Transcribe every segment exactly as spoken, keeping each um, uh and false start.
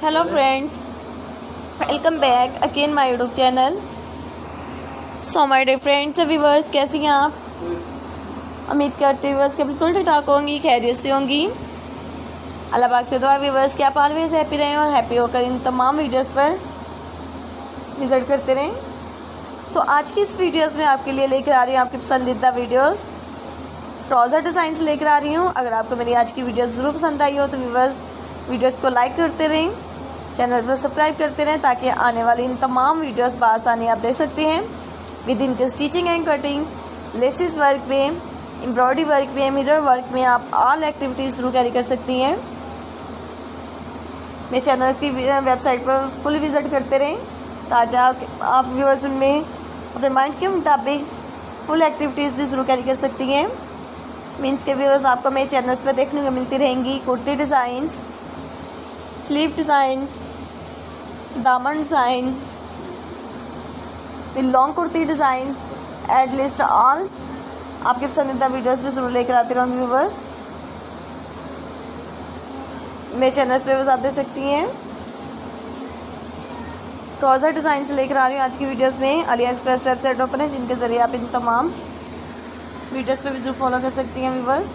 Hello friends, welcome back again my YouTube channel. So my dear friends viewers, कैसी हैं आप? उम्मीद करते हैं व्यूअर्स के बिल्कुल ठीक ठाक होंगी, खैरियत से होंगी। अल्लाह पाक से दुआ व्यूअर्स कि आप ऑलवेज हैप्पी रहें और हैप्पी होकर इन तमाम वीडियोस पर विजिट करते रहें। सो so, आज की इस वीडियोस में आपके लिए लेकर आ रही हूँ आपकी पसंदीदा वीडियोस, ट्राउज़र डिज़ाइंस लेकर आ रही हूँ। अगर आपको मेरी आज की वीडियोस ज़रूर पसंद आई हो तो व्यूअर्स वीडियोस को लाइक करते रहें, चैनल को सब्सक्राइब करते रहें ताकि आने वाली इन तमाम वीडियोस बआसानी आप देख सकते हैं। विद इनके stitching and cutting, laces work में, एम्ब्रॉयडरी वर्क में, मिरर वर्क में आप ऑल एक्टिविटीज़ थ्रू कैरी कर सकती हैं। मेरे चैनल की वेबसाइट पर फुल विज़िट करते रहें ताकि आप आप व्यूअर्स उनमें अपने माइंड के मुताबिक फुल एक्टिविटीज़ भी ज़रूर कैरी कर सकती हैं। मीन्स के व्यूअर्स आपको मेरे चैनल्स पर देखने को मिलती रहेंगी kurti designs, sleeve designs, daman designs, long kurti designs, at least all आपके पसंदीदा वीडियोस भी ज़रूर लेकर आते रहूँगी व्यूअर्स। मेरे चैनल्स पे बस आप देख सकती हैं। ट्राउज़र डिज़ाइन से लेकर आ रही हूँ आज की वीडियोस में। अली एक्सप्रेस वेबसाइट ओपन है जिनके ज़रिए आप इन तमाम वीडियोस पे भी ज़रूर फॉलो कर सकती हैं व्यूअर्स।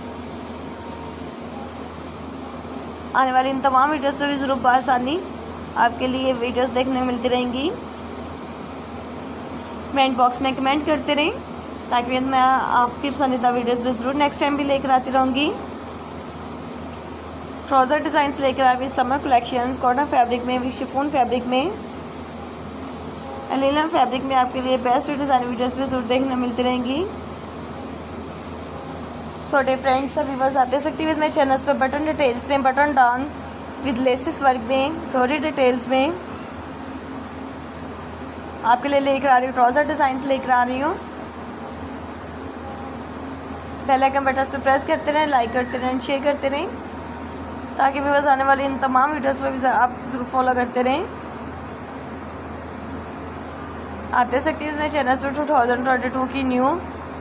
आने वाली इन तमाम वीडियोस पे भी ज़रूर बआसानी आपके लिए वीडियोस देखने को मिलती रहेंगी। कमेंट बॉक्स में कमेंट करते रहें ताकि मैं आपकी पसंदीदा वीडियोस भी ज़रूर नेक्स्ट टाइम भी लेकर आती रहूँगी। ट्राउज़र डिज़ाइन से लेकर आ समर कलेक्शंस, कॉटन फैब्रिक में भी, शिफॉन फैब्रिक में, लिनन फैब्रिक में आपके लिए बेस्ट डिज़ाइन वीडियोस भी ज़रूर देखने मिलती रहेंगी। सो डे फ्रेंड्स सभी बस आप देख सकती है मेरे चैनल्स पर बटन डिटेल्स में, button down with laces work में, थोड़ी डिटेल्स में आपके लिए लेकर आ रही हूँ। ट्राउज़र डिज़ाइन से लेकर आ रही हूँ। बेल आइकन बटन पे प्रेस करते रहें, लाइक करते रहें, शेयर करते रहें ताकि भी बस आने वाली इन तमाम वीडियोस पर भी आप जरूर फॉलो करते रहें। आप देख सकते हैं मेरे चैनल्स पर टू थाउजेंड ट्वेंटी टू की न्यू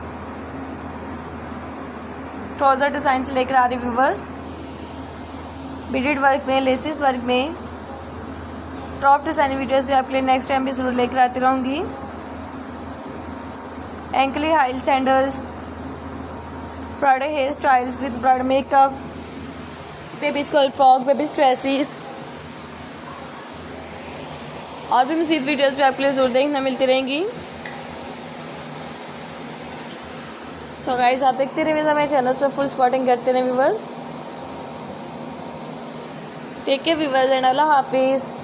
ट्राउज़र डिज़ाइन से लेकर आ रही व्यूवर्स। बीडेड वर्क में, लेसिस वर्क में, टॉप डिज़ाइन वीडियोस भी आपके लिए नेक्स्ट टाइम भी ज़रूर लेकर आती रहूँगी। Ankle high sandals, bridal hair styles with bridal makeup, baby skirt frock, baby dresses और भी मज़ीद वीडियोस भी आपके लिए ज़रूर देखने मिलती रहेंगी। सो गाइस आप देखते रहिए मेरे चैनल पर फुल सपोर्टिंग करते रहे viewers. Take care viewers and अल्लाह हाफिज़।